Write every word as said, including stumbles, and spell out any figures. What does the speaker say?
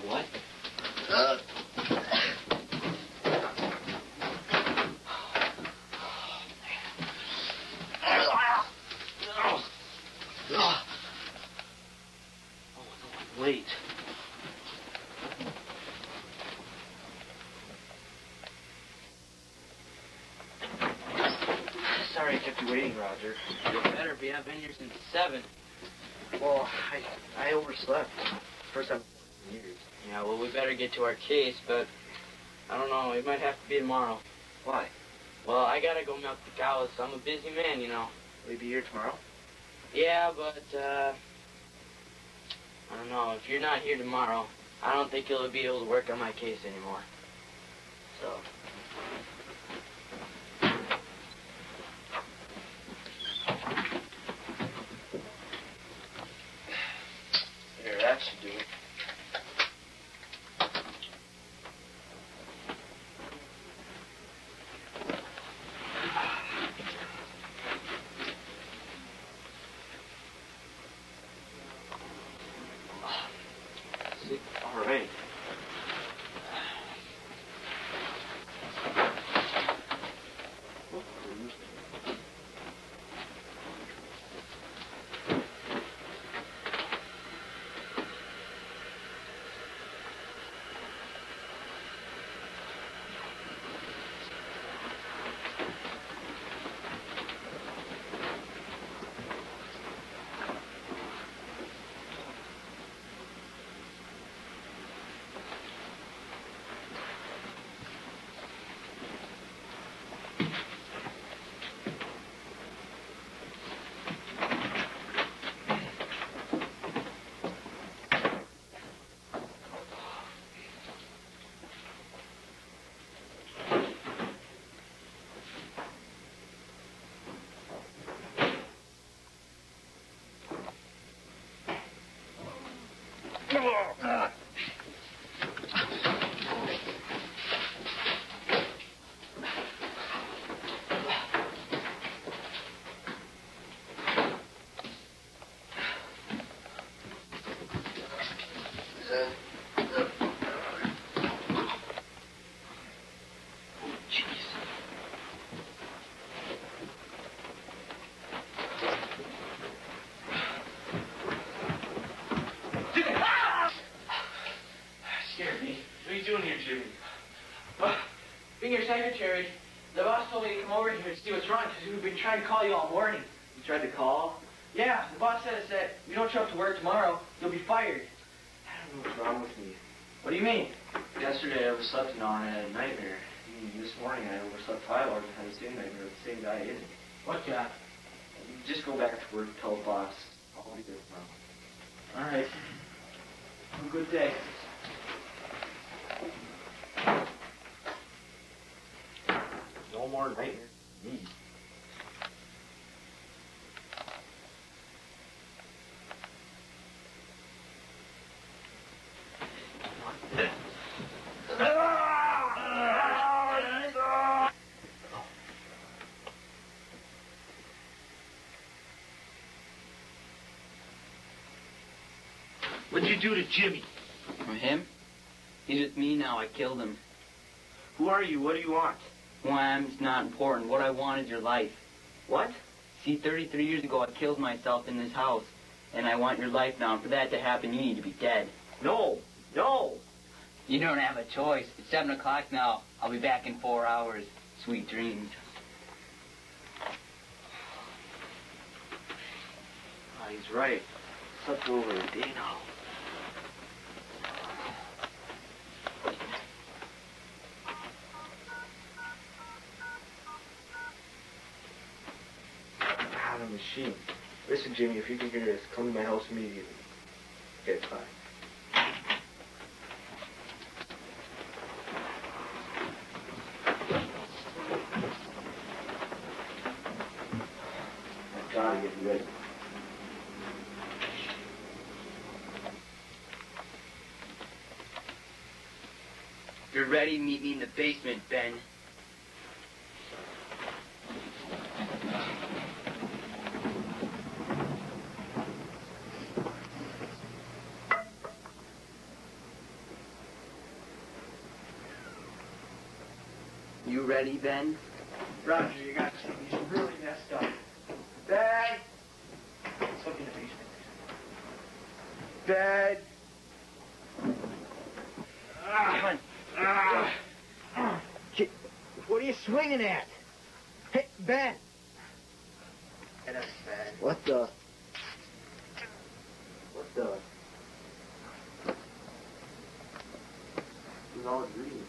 What? Uh. Wait. Sorry I kept you waiting, Roger. You better be. I've been here since seven. Well, I I overslept. First time in years. Yeah, well, we better get to our case, but I don't know. It might have to be tomorrow. Why? Well, I gotta go milk the cows. I'm a busy man, you know. Will you be here tomorrow? Yeah, but, uh... I don't know. If you're not here tomorrow, I don't think you'll be able to work on my case anymore. So... There, that should do it. All right. Being your secretary, the boss told me to come over here to see what's wrong because we've been trying to call you all morning. You tried to call? Yeah, the boss said that if you don't show up to work tomorrow, you'll be fired. I don't know what's wrong with me. What do you mean? Yesterday I overslept and on and I had a nightmare. And this morning I overslept five hours and had the same nightmare with the same guy, isn't it? What guy? Just go back to work, tell the boss. I'll be there tomorrow. All right. Have a good day. No more nightmares. Me. What'd you do to Jimmy? For him? He's with me now. I killed him. Who are you? What do you want? Who I am is not important. What I want is your life. What? See, thirty-three years ago, I killed myself in this house. And I want your life now. And for that to happen, you need to be dead. No. No. You don't have a choice. It's seven o'clock now. I'll be back in four hours. Sweet dreams. Oh, he's right. Slept over a day now. Ah, the machine. Listen, Jimmy, if you can hear this, come to my house immediately. Okay, bye. I've got to get ready. If you're ready, meet me in the basement, Ben. ready, Ben? Roger, you got to. He's really messed up. Ben! Let's look in the basement. Ben! Come on. Ah! Kid, what are you swinging at? Hey, Ben! Get us, Ben. What the? What the? He's all green.